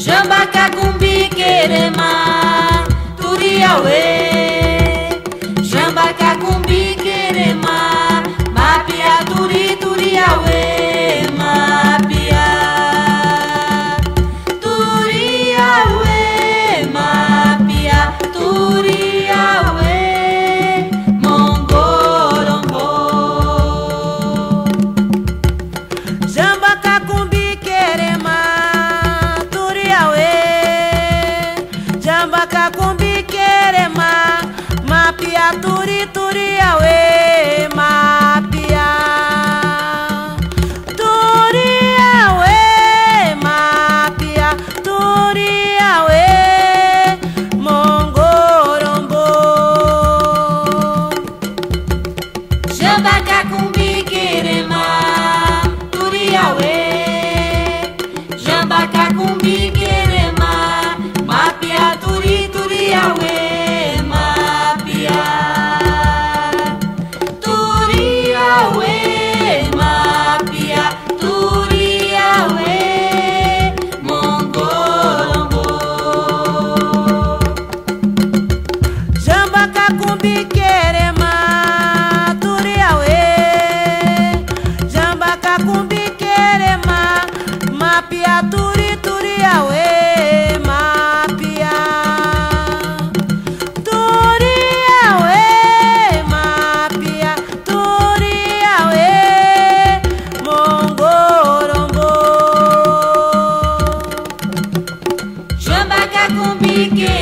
Jambaka kumbi kerema turiawe. Jambaka kumbi kerema mapia turi turiawe. Mapia turiawe. Mapia turiawe. Mongorombo. Jambaka kumbi kerema turiawe. Jambaka kumbi kerema mapia turi turiawe. Mapia turiawe. Mapia turiawe. Mongorombo. Jambaka kumbi kerema turiawe. Jambaka kumbi kerema mapia turi turiawe. Mapia turiawe. Mapia turiawe. Mongorombo. Jambaka kumbi kerema turiawe. Jambaka kumbi kerema mapia turi turiawe. Mapia turiawe. Mapia turiawe. Mongorombo. Jambaka kumbi kerema